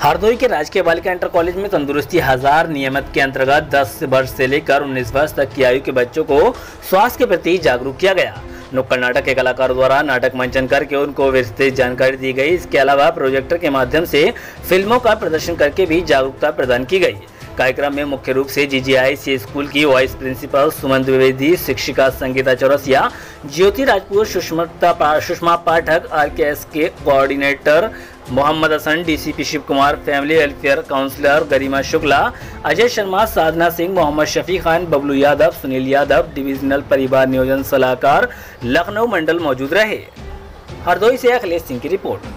हरदोई के राजकीय बालिका इंटर कॉलेज में तंदुरुस्ती हजार नियमित के अंतर्गत 10 वर्ष से लेकर 19 वर्ष तक की आयु के बच्चों को स्वास्थ्य के प्रति जागरूक किया गया। नुक्कड़ नाटक के कलाकारों द्वारा नाटक मंचन करके उनको विस्तृत जानकारी दी गई। इसके अलावा प्रोजेक्टर के माध्यम से फिल्मों का प्रदर्शन करके भी जागरूकता प्रदान की गई। कार्यक्रम में मुख्य रूप से GGIC स्कूल की वाइस प्रिंसिपल सुमन द्विवेदी, शिक्षिका संगीता चौरसिया, ज्योति राजपूत, सुषमा पाठक, RKS के coordinator Mohammad Hasan, DCP Shiv Kumar, family welfare counsellor Garima Shukla, Ajay Sharma, Sadhana Singh, Mohammad Shafi Khan, Bablu Yadav, Sunil Yadav, divisional परिवार नियोजन सलाहकार लखनऊ मंडल मौजूद रहे। हरदोई से अखिलेश सिंह की रिपोर्ट।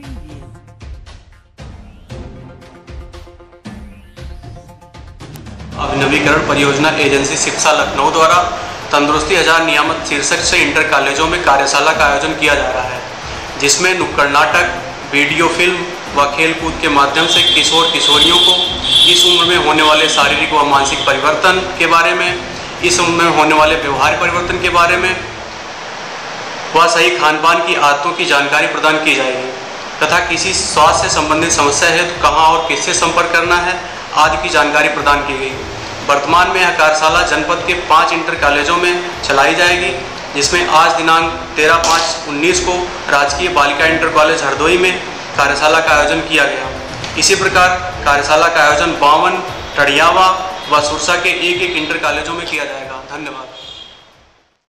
अभिनवीकरण परियोजना एजेंसी शिक्षा लखनऊ द्वारा तंदुरुस्ती हजार नियामक शीर्षक से इंटर कॉलेजों में कार्यशाला का आयोजन किया जा रहा है, जिसमें नुक्कड़ नाटक, वीडियो फिल्म व खेल कूद के माध्यम से किशोर किशोरियों को इस उम्र में होने वाले शारीरिक व मानसिक परिवर्तन के बारे में, इस उम्र में होने वाले व्यवहार परिवर्तन के बारे में व सही खान पान की आदतों की जानकारी प्रदान की जाएगी तथा किसी स्वास्थ्य से संबंधित समस्या है तो कहाँ और किससे संपर्क करना है आदि की जानकारी प्रदान की गई। वर्तमान में यह कार्यशाला जनपद के 5 इंटर कॉलेजों में चलाई जाएगी, जिसमें आज दिनांक 13/5/19 को राजकीय बालिका इंटर कॉलेज हरदोई में कार्यशाला का आयोजन किया गया। इसी प्रकार कार्यशाला का आयोजन बावन, टड़ियावा व सुरसा के एक इंटर कॉलेजों में किया जाएगा। धन्यवाद।